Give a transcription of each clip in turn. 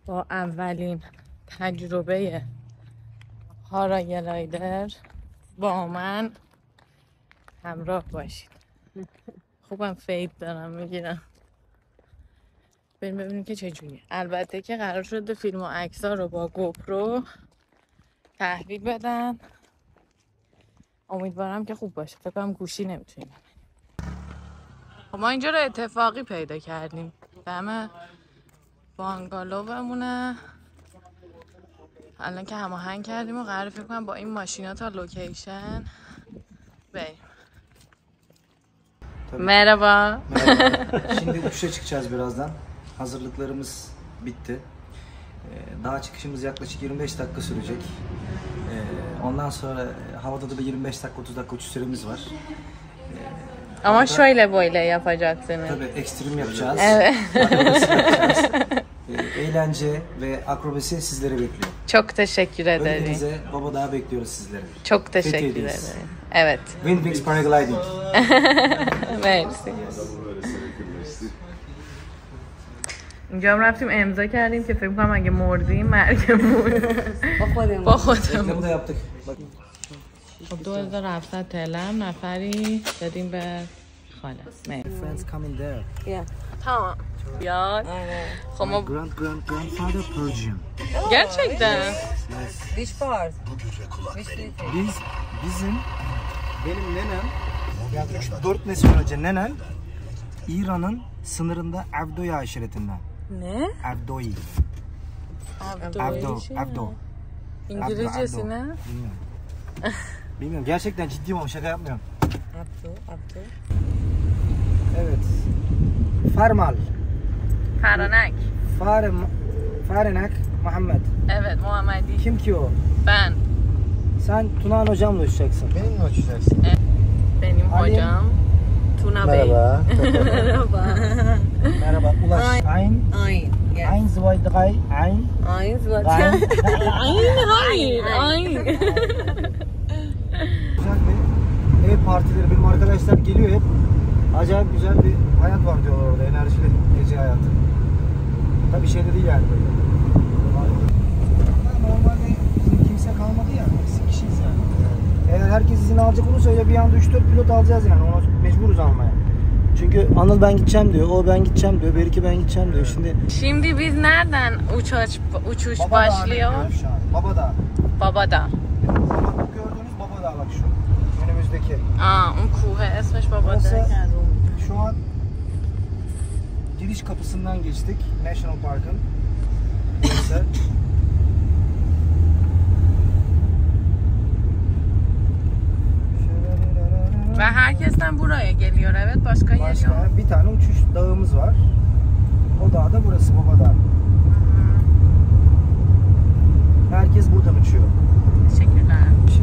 با اولین تجربه پاراگلایدر با من همراه باشید. خوبم فید دارم میگیرم. بریم ببینیم که چجوریه. البته که قرار شده فیلم و عکس‌ها رو با گوپرو تحویل بدن. امیدوارم که خوب باشه. فکر کنم گوشی نمیتونیم. ما اینجا رو اتفاقی پیدا کردیم. دم بانگالومونه. الان که هماهنگ کردیم و قراره فکر کنم با این mashina ta location بریم. Merhaba. Merhaba. Şimdi uçuşa çıkacağız birazdan. Hazırlıklarımız bitti. Dağa çıkışımız yaklaşık 25 dakika sürecek. Ondan sonra havada da bir 25 dakika 30 dakika uçuş süremiz var. Ama şöyle böyle yapacaksınız. Tabii ekstrem yapacağız. Evet. Akrobasi yapacağız. Eğlence ve akrobasi sizleri bekliyor. Çok teşekkür ederim. Önünüze Baba Dağı bekliyoruz sizleri. Çok teşekkür ederim. Evet. Windwings Paragliding. مرسی. اینجا هم رفتیم امضا کردیم که فکر کنم اگه مردیم مرگمون با خودمون. Reklamı da yaptık. خب 2700 تلم نفری دادیم به خاله. Friends coming there. Tamam. Ya. خب ما Grandfather Persian. gerçekten. Which part? Benim nenem yaklaşık 4 nesil önce nenem İran'ın sınırında Avdoya aşiretinden. Ne? Avdoyi. Avdo. İngilizcesi ne? Bilmiyorum. Bilmiyorum. Gerçekten ciddiyim ama şaka yapmıyorum. Abdu. Evet. Farmal. Faranak. Farenak Muhammed. Evet, Muhammedi. Kim ki o? Ben. Sen Tunağan hocamla uçacaksın. Benimle uçacaksın. Benim Ali. hocam Tuna Bey. Merhaba. Merhaba. Ulaş. Ayn. Ayn. Ayn Zıvaydgay. Ayn. Ayn zaten. Hayır. Güzel bir ev partileri. Benim arkadaşlar geliyor hep. Acayip güzel bir hayat var diyorlar orada. Enerjili gece hayatı. Tabii şeyde değil yani böyle. Normalde bizim kimse kalmadı ya. Biz kişiyiz yani. Eğer herkes izin alacak olursa öyle bir anda 3-4 pilot alacağız yani. Ona mecburuz almaya. Çünkü Anıl ben gideceğim diyor, o ben gideceğim diyor, Beriki ben gideceğim diyor. Şimdi biz nereden uçuş başlıyor? Babadağ. Babadağ. Bak gördüğünüz Babadağ bak şu önümüzdeki. Un kuhe esmiş Burası Babadağ. şu an giriş kapısından geçtik. National Park'ın. Burası. Ve herkesten buraya geliyor, evet, başka yer yok. Bir tane uçuş dağımız var. O dağ da burası Babadağ. Herkes buradan uçuyor. Teşekkürler.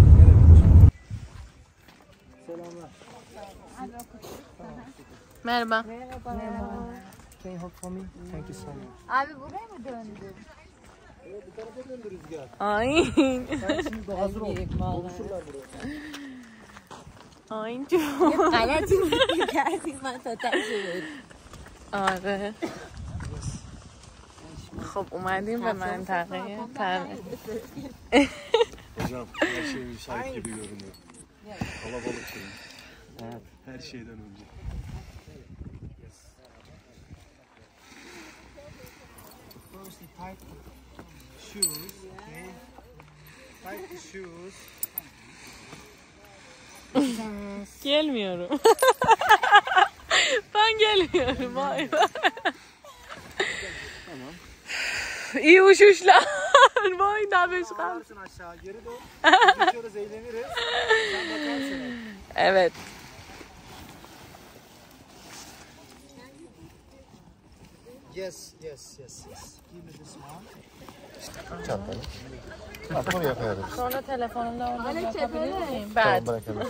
Selamlar. Merhaba. Can you hold for me? Thank you so much. Abi buraya mı döndün? Evet, bu tarafa döndü rüzgar. Ay. Sen şimdi hazır ol. Konuşurlar buraya. Ay. غلطی کردی من تا تشویر آره. خب اومدیم به منطقه Hocam her şey müsait gibi görünüyor. Kalabalık şey. Evet. Her şeyden önce. First tie shoes. Okay. Tie the shoes. Gelmiyorum. Ben gelmiyorum. Vay be. Tamam. İyi uçuşlar. Vay Nabeşkan. Aşağı geri doğru. Geçiyoruz, eğleniriz. Sen bakarsın. Evet. Yes. Give me this one. Çantanı. Artık oraya koyarız. Sonra telefonumda orada bakabilir miyim? Tamam Ben. bırakalım.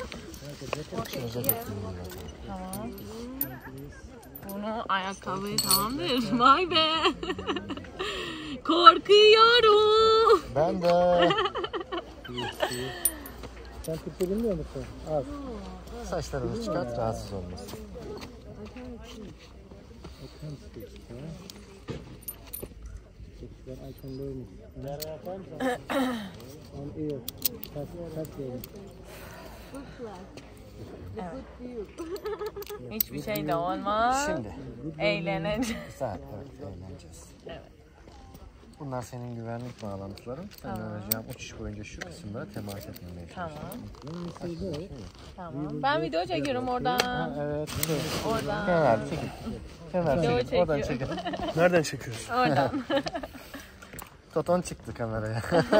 Tamam. Bunu ayakkabıyı tamamdır. Vay be. Korkuyorum. Ben de. Sen Türkçe bilmiyor musun? Az. Saçlarını çıkart rahatsız olmasın. Hiçbir şey de olmaz. Şimdi. Eğleneceğiz. Güzel, evet, eğleneceğiz. Evet. Bunlar senin güvenlik bağlantıların. Sen vereceğim uçuş boyunca şu kısımlara temas etmemeye çalışıyorsun. Tamam. Ben video çekiyorum oradan. Evet. Oradan. Kenan abi çekil. Kenan Video abi çekil. Oradan çekiyor. çekil. Nereden çekiyorsun? Oradan. Toton çıktı kameraya.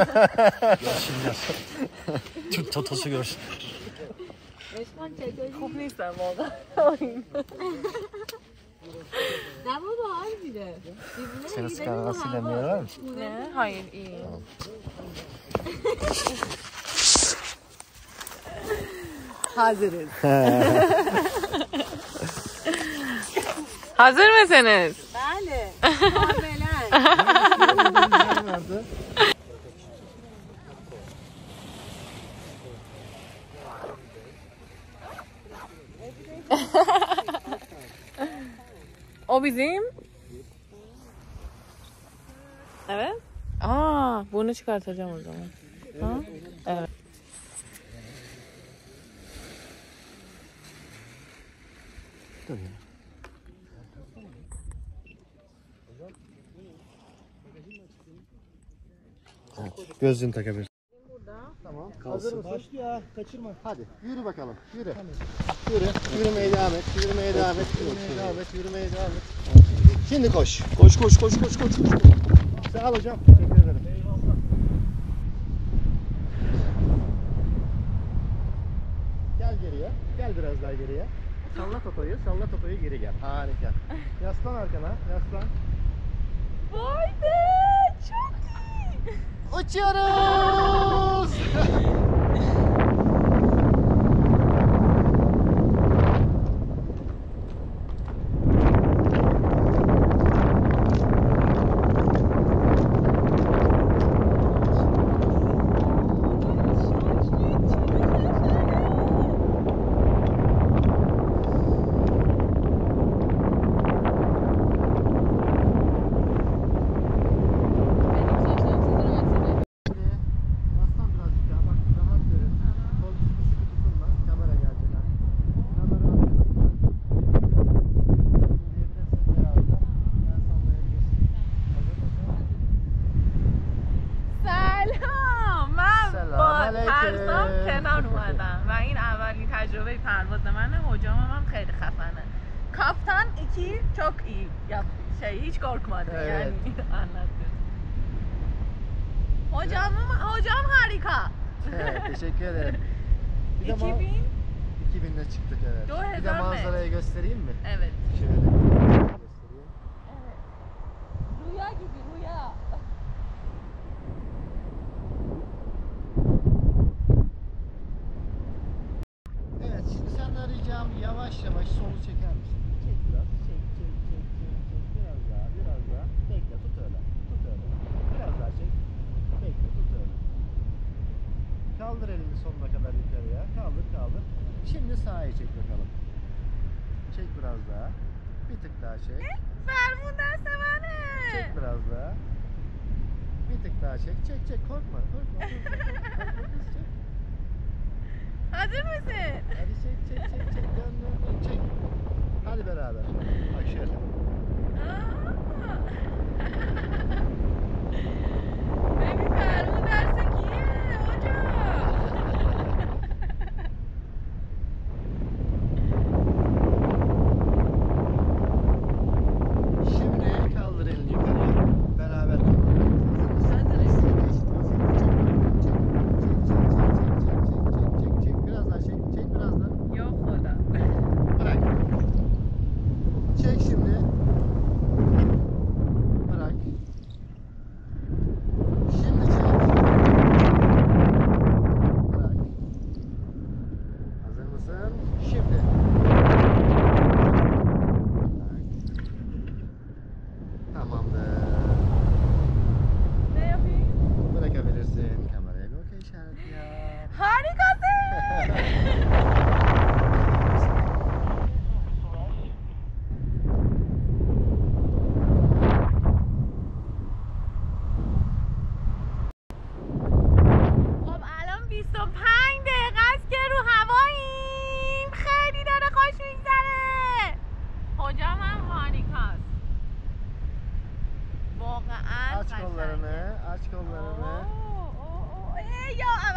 Türk Totosu görsün. خوب نیستم واقعا نه بابا حال میده Senin skarla silemleri var mı? Ne? Hayır iyi. Hazırız. Hazır mısınız? بله کاملا O bizim. Evet. Bunu çıkartacağım o zaman. Ha? Evet. Gözlüğünü takabilirsin. Tamam. Hazır mısın? Başlıyor. Kaçırma. Hadi yürü bakalım. Yürü. Yürü. Yürümeye devam et. Yürümeye devam et. Yürümeye devam et. Yürümeye devam et. Şimdi koş. Koş koş koş koş koş. Sağ ol hocam. Teşekkür ederim. Gel geriye. Gel biraz daha geriye. Salla totoyu. Salla totoyu geri gel. Harika. Yaslan arkana. Yaslan. Vay be! Çok iyi. Uçuyoruz. Yaslan birazcık daha. Bak rahat görün. Kol sıkı sıkı tutunma. Kamera gelecek artık. Kamera diyebilirsin ayağında. Ben sallayabilirsin. Hazır mısın? سلام من سلام با علیکم. ارزام کنار اومدم و این اولین تجربه پرواز منه hocamım هم خیلی خفنه kaptan 2 çok iyi yaptı hiç korkmadı Evet. yani anlattı hocam harika Evet, teşekkür ederim. Bir de 2000 2000'de çıktık evet. Bir de 2000 manzarayı göstereyim mi? evet Şöyle göstereyim. rüya gibi rüya Evet, şimdi senden ricam yavaş yavaş solu çeker misin? Çek biraz, çek. Biraz daha. Bekle, tut öyle. Biraz daha çek. Bekle, tut öyle. Kaldır elini sonuna kadar yukarıya. Kaldır. Şimdi sağa çek bakalım. Çek biraz daha. Bir tık daha çek. فرموندن سمنه Çek biraz daha. Bir tık daha çek. Çek. Korkma. Korkma kız çek. hazır mısın? Hadi çek. Dön. Çek. Hadi beraber. Bak şöyle. Beni فرمون درس کیه hocam? Şimdi kaldır elini yukarıya. Beraber kaldır. Hazırız. Çek. Biraz daha çek. Çek biraz daha. Yok o da. Bırak. Çek şimdi.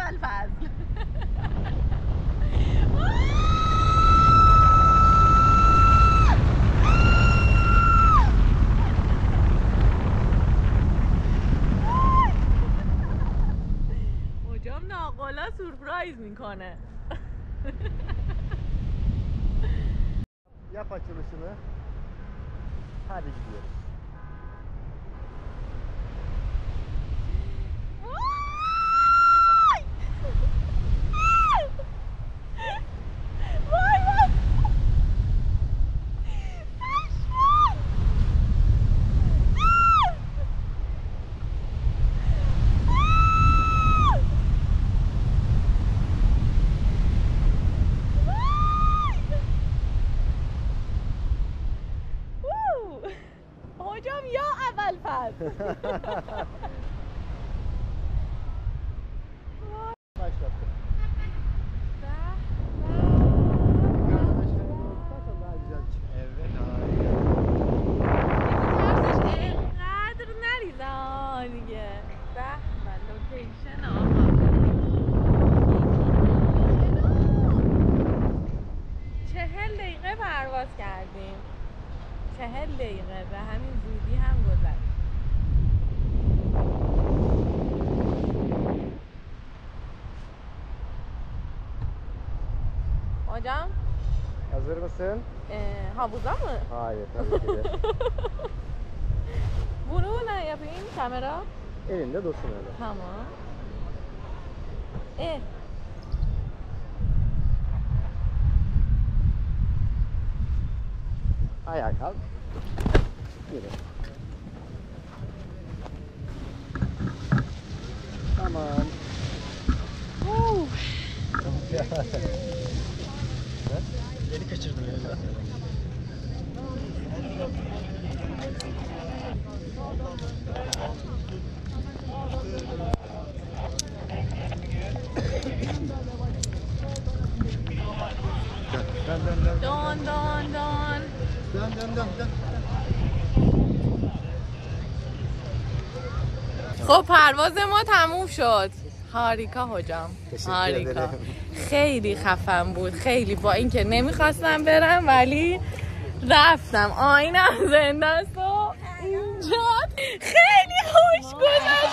ابوالفضل. حجام ناقلا سورپرایز میکنه. Yap açılışını. Hadi gidiyoruz. Hocam ya ابوالفضل. Başlattım. Daha güzel çık. Evet, harika. اینقدر نریزا دیگه. به لوکیشن آقا 40 دقیقه پرواز کردیم. 40 دقیقه به همین زودی هم گذشت. Hocam Hazır mısın? havuza mı? Hayır, tabii ki de. Bunu ne yapayım kamera? Elinde dursun öyle. Tamam. Ayağa kalk. Yürü. Tamam. Beni kaçırdın ya. Don don don. Dön. خب پرواز ما تموم شد. هاریکا حجام. تشکر هاریکا ederim. خیلی خفن بود. خیلی با اینکه نمیخواستم برم ولی رفتم. آینم زنده است و اینجا خیلی خوش گذشت.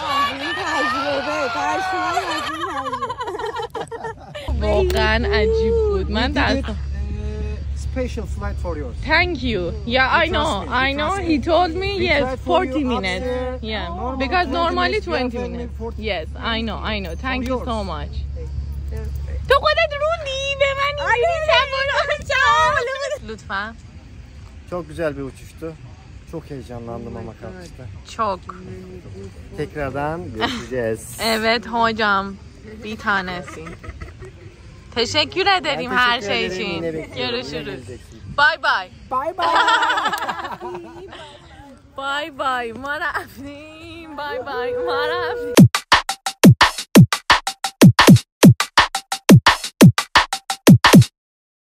واقعا عجیب بود. من دستم Special flight for yours. Thank you. Yeah, I know. He told me yes, 40 minutes. Yeah, because normally 20 minutes. Yes, I know. Thank you so much. تو خودت روندی به من اینجوری لطفا. Çok güzel bir uçuştu. Çok heyecanlandım ama kalkışta. Çok. Tekrardan görüşeceğiz. Evet hocam. Bir tanesi. Teşekkür ederim Ben her teşekkür şey ederim. için. Yine bekliyorum. Yine Görüşürüz. geleceksin. Bye bye. Bye bye. Bye bye. ما رفتیم. Bye bye. ما رفتیم.